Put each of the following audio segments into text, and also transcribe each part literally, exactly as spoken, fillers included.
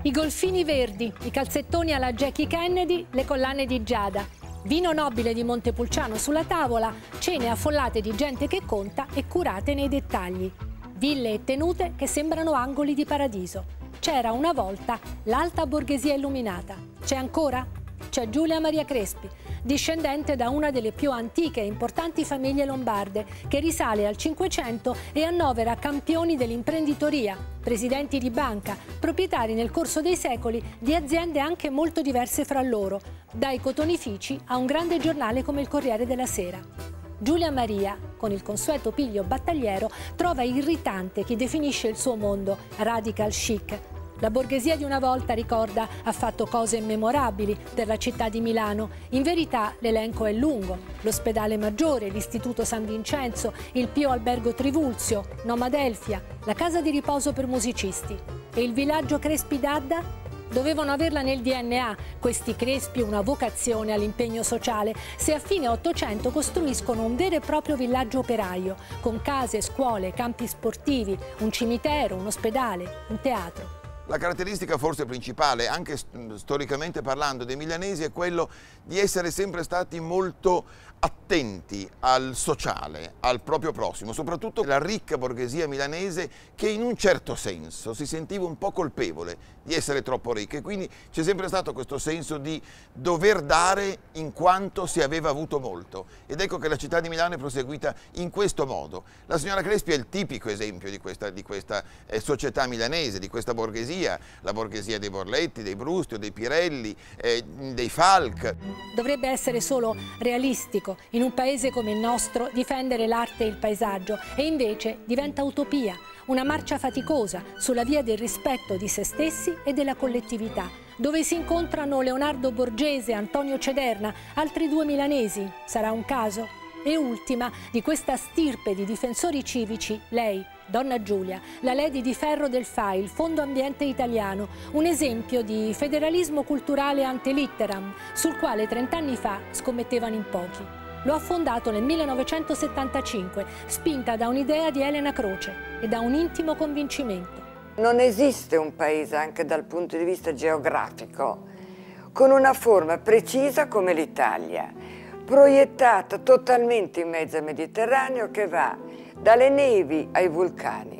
I golfini verdi, i calzettoni alla Jackie Kennedy, le collane di Giada. Vino nobile di Montepulciano sulla tavola, cene affollate di gente che conta e curate nei dettagli. Ville e tenute che sembrano angoli di paradiso. C'era una volta l'alta borghesia illuminata. C'è ancora? C'è Giulia Maria Crespi, discendente da una delle più antiche e importanti famiglie lombarde, che risale al Cinquecento e annovera campioni dell'imprenditoria, presidenti di banca, proprietari nel corso dei secoli di aziende anche molto diverse fra loro, dai cotonifici a un grande giornale come il Corriere della Sera. Giulia Maria, con il consueto piglio battagliero, trova irritante chi definisce il suo mondo radical chic. La borghesia di una volta, ricorda, ha fatto cose memorabili per la città di Milano. In verità l'elenco è lungo. L'ospedale Maggiore, l'Istituto San Vincenzo, il Pio Albergo Trivulzio, Noma Delfia, la casa di riposo per musicisti. E il villaggio Crespi d'Adda? Dovevano averla nel D N A, questi Crespi, una vocazione all'impegno sociale, se a fine Ottocento costruiscono un vero e proprio villaggio operaio, con case, scuole, campi sportivi, un cimitero, un ospedale, un teatro. La caratteristica forse principale, anche storicamente parlando, dei milanesi è quello di essere sempre stati molto attenti al sociale, al proprio prossimo, soprattutto la ricca borghesia milanese che in un certo senso si sentiva un po' colpevole di essere troppo ricca e quindi c'è sempre stato questo senso di dover dare in quanto si aveva avuto molto ed ecco che la città di Milano è proseguita in questo modo. La signora Crespi è il tipico esempio di questa, di questa eh, società milanese, di questa borghesia, la borghesia dei Borletti, dei Brustio, dei Pirelli, eh, dei Falk. Dovrebbe essere solo realistico in un paese come il nostro difendere l'arte e il paesaggio e invece diventa utopia, una marcia faticosa sulla via del rispetto di se stessi e della collettività, dove si incontrano Leonardo Borgese e Antonio Cederna, altri due milanesi, sarà un caso? E ultima di questa stirpe di difensori civici, lei, Donna Giulia, la Lady di Ferro del F A I, il Fondo Ambiente Italiano, un esempio di federalismo culturale ante litteram, sul quale trent'anni fa scommettevano in pochi. Lo ha fondato nel millenovecentosettantacinque, spinta da un'idea di Elena Croce e da un intimo convincimento. Non esiste un paese, anche dal punto di vista geografico, con una forma precisa come l'Italia, proiettata totalmente in mezzo al Mediterraneo che va dalle nevi ai vulcani.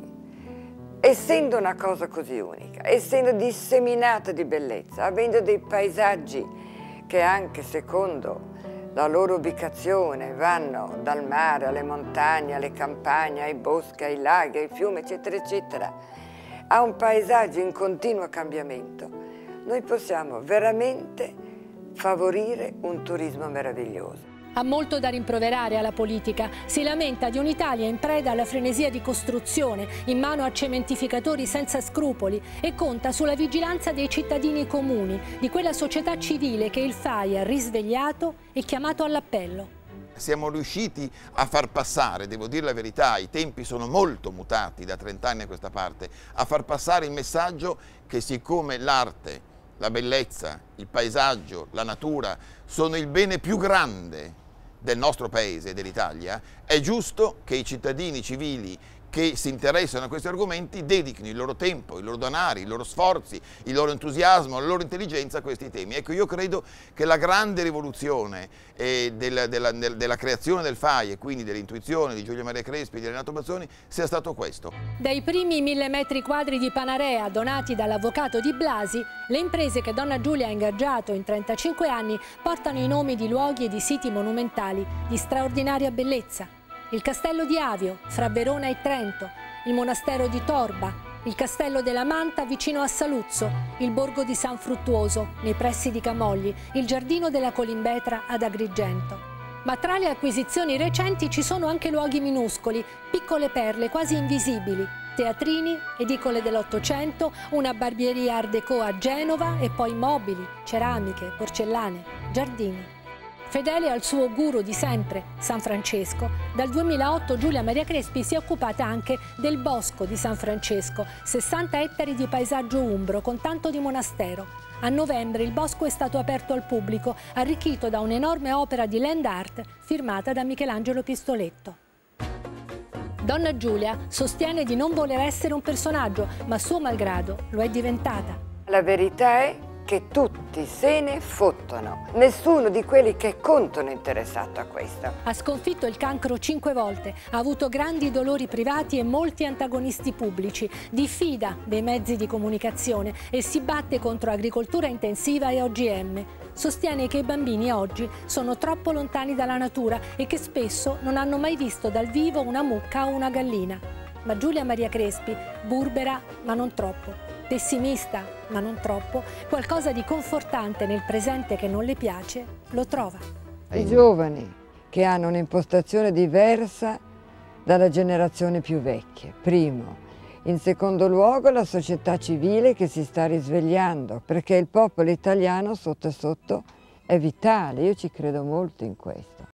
Essendo una cosa così unica, essendo disseminata di bellezza, avendo dei paesaggi che anche secondo la loro ubicazione vanno dal mare alle montagne, alle campagne, ai boschi, ai laghi, ai fiumi, eccetera, eccetera, ha un paesaggio in continuo cambiamento, noi possiamo veramente favorire un turismo meraviglioso. Ha molto da rimproverare alla politica. Si lamenta di un'Italia in preda alla frenesia di costruzione, in mano a cementificatori senza scrupoli e conta sulla vigilanza dei cittadini comuni, di quella società civile che il F A I ha risvegliato e chiamato all'appello. Siamo riusciti a far passare, devo dire la verità, i tempi sono molto mutati da trent'anni a questa parte, a far passare il messaggio che siccome l'arte, la bellezza, il paesaggio, la natura sono il bene più grande del nostro paese, dell'Italia, è giusto che i cittadini civili che si interessano a questi argomenti dedichino il loro tempo, i loro denari, i loro sforzi, il loro entusiasmo, la loro intelligenza a questi temi. Ecco, io credo che la grande rivoluzione eh, della, della, della creazione del F A I e quindi dell'intuizione di Giulia Maria Crespi e di Renato Bazzoni sia stato questo. Dai primi mille metri quadri di Panarea donati dall'avvocato Di Blasi, le imprese che Donna Giulia ha ingaggiato in trentacinque anni portano i nomi di luoghi e di siti monumentali di straordinaria bellezza. Il castello di Avio, fra Verona e Trento, il monastero di Torba, il castello della Manta vicino a Saluzzo, il borgo di San Fruttuoso, nei pressi di Camogli, il giardino della Colimbetra ad Agrigento. Ma tra le acquisizioni recenti ci sono anche luoghi minuscoli, piccole perle quasi invisibili, teatrini, edicole dell'Ottocento, una barbieria Art Déco a Genova e poi mobili, ceramiche, porcellane, giardini. Fedele al suo guru di sempre, San Francesco, dal duemilaotto Giulia Maria Crespi si è occupata anche del Bosco di San Francesco, sessanta ettari di paesaggio umbro con tanto di monastero. A novembre il bosco è stato aperto al pubblico, arricchito da un'enorme opera di land art firmata da Michelangelo Pistoletto. Donna Giulia sostiene di non voler essere un personaggio, ma suo malgrado lo è diventata. La la verità è che tutti se ne fottono. Nessuno di quelli che contano è interessato a questo. Ha sconfitto il cancro cinque volte, ha avuto grandi dolori privati e molti antagonisti pubblici, diffida dei mezzi di comunicazione e si batte contro agricoltura intensiva e O G M. Sostiene che i bambini oggi sono troppo lontani dalla natura e che spesso non hanno mai visto dal vivo una mucca o una gallina. Ma Giulia Maria Crespi, burbera ma non troppo. Pessimista, ma non troppo, qualcosa di confortante nel presente che non le piace, lo trova. I giovani che hanno un'impostazione diversa dalla generazione più vecchia, primo. In secondo luogo la società civile che si sta risvegliando, perché il popolo italiano sotto e sotto è vitale, io ci credo molto in questo.